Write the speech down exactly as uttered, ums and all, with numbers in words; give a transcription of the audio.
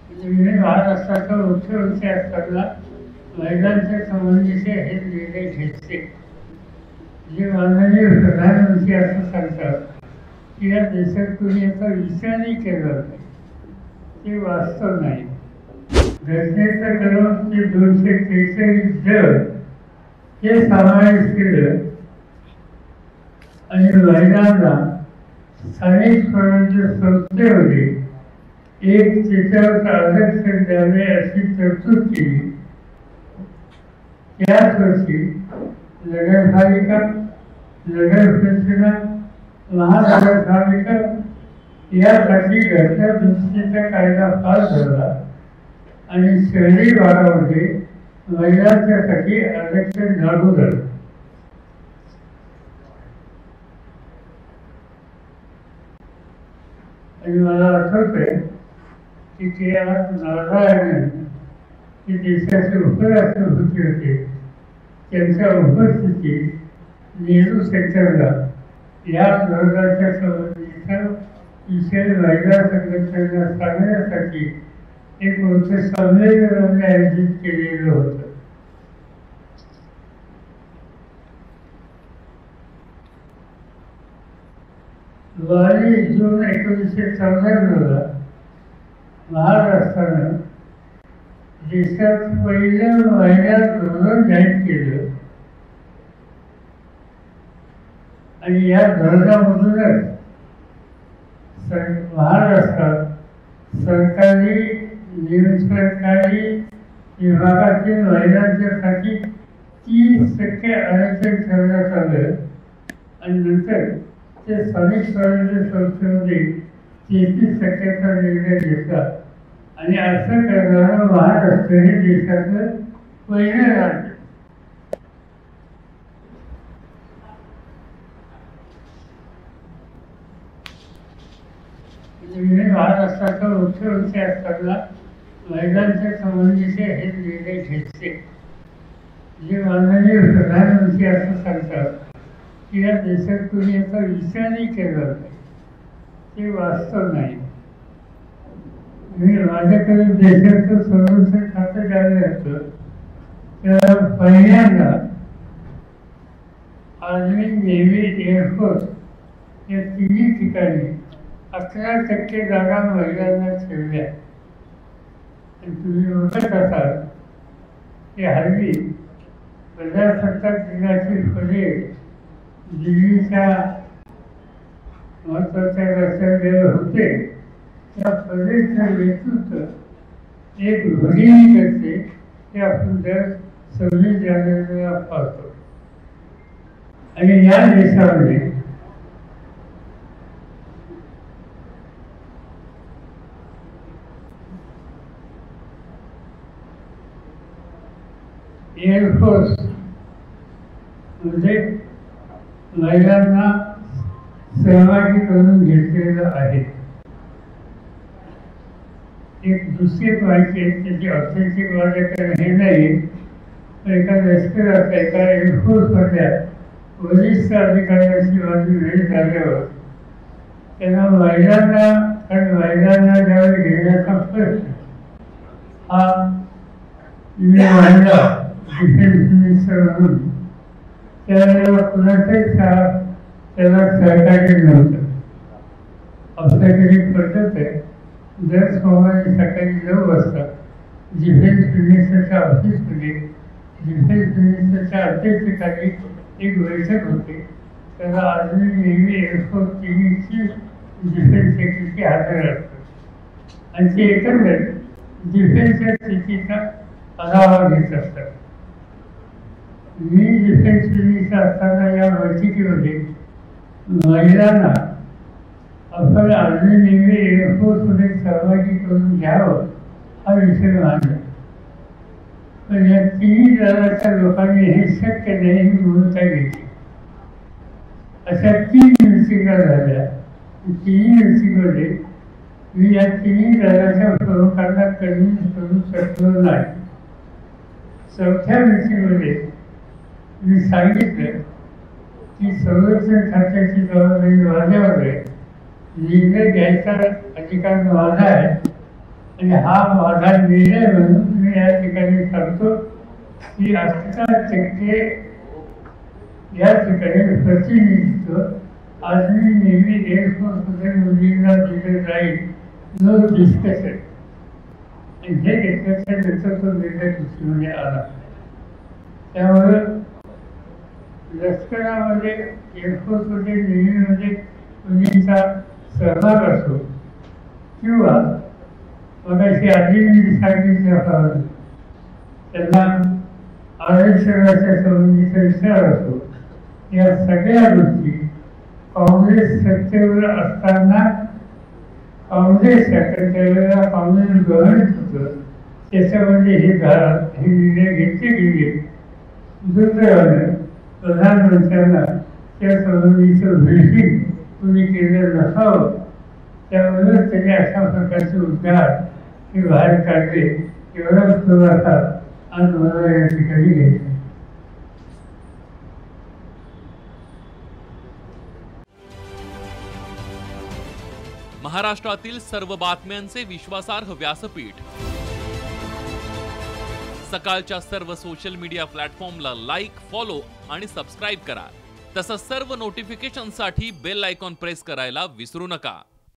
म्हणजे महाराष्ट्राच्या मुख्यमंत्री असताना महिलांच्या संबंधीचे हे निर्णय घेतले. जे माननीय प्रधानमंत्री असं सांगतात की या देशात कोणी याचा विचारही केला नाही, ते वास्तव नाही. घटनेचं कलम ते दोनशे त्रेचाळीस ज हे समावेश केलं आणि महिलांना स्थानिक स्वराज्य संस्थेमध्ये एक त्याच्यावर आरक्षण द्यावे अशी तरतूद केली. त्याच वर्षी नगरपालिका, नगर परिषदा, महानगरपालिका यासाठी घटना दुरुस्तीचा कायदा पास झाला आणि शहरी भागामध्ये महिलांच्यासाठी आरक्षण लागू झालं. आणि मला आठवत आहे की ते नारायण जे देशाचे उपराष्ट्रपती होते त्यांच्या उपस्थितीत नेहरू सेक्टरला या धोरणाच्या संबंधीचा विषय महिला संघटनांना सांगण्यासाठी एक मोठे संमेलन आयोजित केलेलं होतं. बावीस जून एकोणीसशे चौऱ्याण्णवला महाराष्ट्रानं देशात पहिलं महिला धोरण जाहीर केलं आणि या धोरणामधूनच सर महाराष्ट्रात सरकारी निमसरकारी विभागातील महिलांच्यासाठी तीस टक्के आरक्षण ठेवण्यात आलं आणि नंतर ते स्थानिक स्वराज्य संस्थेमध्ये तेहतीस टक्क्याचा निर्णय घेतला आणि असं करणारं महाराष्ट्र हे देशाचं पहिलं राज्य. म्हणजे महाराष्ट्राचा मुख्यमंत्री असताना महिलांच्या संबंधीचे हे निर्णय घेतले. जे माननीय प्रधानमंत्री असं सांगतात की या देशात कोणी याचा विचारही केला नाही, ते वास्तव नाही. मी माझ्याकडे देशाचं संरक्षण खातं झालं होतं त्या पहिल्यांदा आर्मी, नेव्ही, एअरफोर्स या तिन्ही ठिकाणी अकरा टक्के जागा महिलांना ठेवल्या. आणि तुम्ही बघत असाल की हल्ली प्रजासत्ताक दिनाची फळे दिल्लीच्या महत्वाच्या रस्त्यावर होते. त्या परेडचं नेतृत्व एक भगिनी करते, ते आपण दर सव्वीस जानेवारीला पाहतो. आणि या देशामध्ये एअरफोर्स मध्ये महिलांना सहभागी करून घेतलेलं आहे. एक दुसरी माहिती आहे त्याची ऑथेंटिक माझ्याकडे हे नाही, पण एका लष्करात एका एअरफोर्समधल्या वरिष्ठ अधिकाऱ्याची माझी भेट झाल्यावर त्यांना महिलांना कारण महिलांना ज्यावेळी घेण्याचा प्रश्न हा मी मांडला डिफेन्स मिनिस्टर म्हणून, त्यावेळेला कुणाच्याही त्याला सहकार्य नव्हतं. आपल्याकडे पद्धत आहे दर सोमवारी सकाळी नऊ वाजता डिफेन्स मिनिस्टरच्या ऑफिसमध्ये डिफेन्स मिनिस्टरच्या अध्यक्षतेखाली एक बैठक होते. त्याला आर्मी, नेव्ही, एअरफोर्स तिन्हीची डिफेन्स सेक्रेटरी हजर असतात आणि ते एकंदर डिफेन्सच्या स्थितीचा आढावा घेत असतात. मी डिफेन्स मिनिस्टर असताना या बैठकीमध्ये महिलांना आपण आर्मी, नेव्ही, एअरफोर्समध्ये सहभागी करून घ्यावं हा विषय मांडला. पण या तिन्ही दलाच्या लोकांनी हे शक्य नाही ही भूमिका घेतली. अशा तीन मिटिंगा झाल्या. तिन्ही मिटिंगमध्ये मी या तिन्ही दलाच्या प्रमुखांना कन्व्हिन्स करू शकलो नाही. चौथ्या मिटिंगमध्ये मी सांगितलं की संरक्षण खात्याची जबाबदारी माझ्यावर आहे, निर्णय घ्यायचा अधिकार माझा आहे आणि हा माझा निर्णय म्हणून मी या ठिकाणी सांगतो की अष्टा टक्के या ठिकाणी प्रतिनिधित्व आज मी नेहमी देशभर मुलींना दिलं जाईल नो डिस्कशन. हे घेतल्याच्या तो निर्णय दुसरीमध्ये आला. त्यामुळं लष्करामध्ये एअरफोर्समध्ये नेव्हीमध्ये मुलींचा सहभाग असो किंवा मगाशी आधी मी सांगितल्याप्रमाणे त्यांना आरक्षणाच्या संबंधीचा विचार असो, या सगळ्या गोष्टी काँग्रेस सत्तेवर असताना काँग्रेस त्यावेळेला काँग्रेस गव्हर्नमेंट होतं त्याच्यामध्ये हे झाला हे निर्णय घेतले गेले. दुर्दैवानं प्रधानमंत्र्यांना त्या संबंधीचं ब्रीफिंग तुम्ही केलं नसावं. त्यामुळेच त्यांनी अशा प्रकारचे उद्गार हे बाहेर काढले. एवढाच थोडासा आज मला या ठिकाणी घ्यायचा. महाराष्ट्रातील सर्व बातम्यांचे विश्वासार्ह व्यासपीठ सकाळच्या सर्व सोशल मीडिया प्लॅटफॉर्मला लाईक, फॉलो आणि सबस्क्राईब करा. तसंच सर्व नोटिफिकेशनसाठी बेल आयकॉन प्रेस करायला विसरू नका.